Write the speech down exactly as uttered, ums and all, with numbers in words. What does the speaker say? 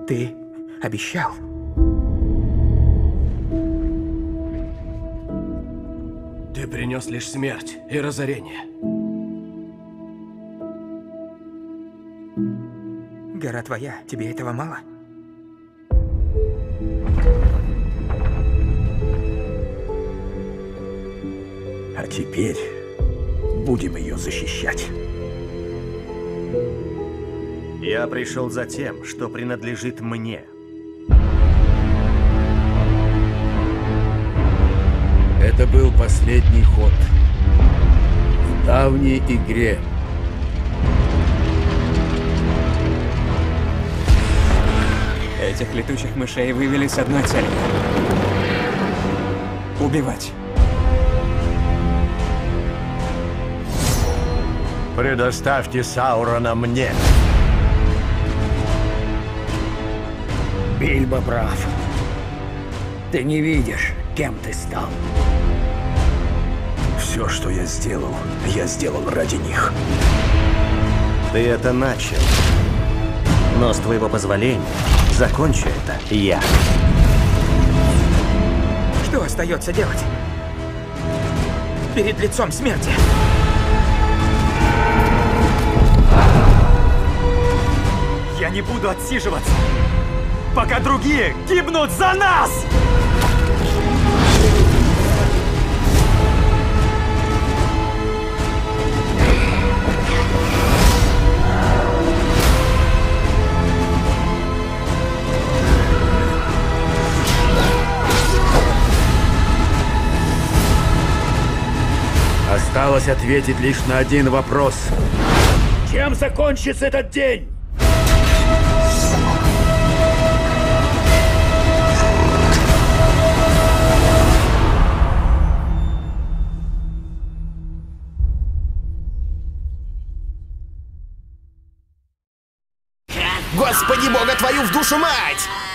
Ты обещал. Ты принес лишь смерть и разорение. Гора твоя, тебе этого мало? А теперь будем ее защищать. Я пришел за тем, что принадлежит мне. Это был последний ход в давней игре. Этих летучих мышей вывели с одной целью. Убивать. Предоставьте Саурона мне. Бильбо прав. Ты не видишь, кем ты стал. Все, что я сделал, я сделал ради них. Ты это начал. Но с твоего позволения закончу это я. Что остается делать? Перед лицом смерти. Я не буду отсиживаться, пока другие гибнут за нас! Осталось ответить лишь на один вопрос. Чем закончится этот день? Господи бога твою в душу мать!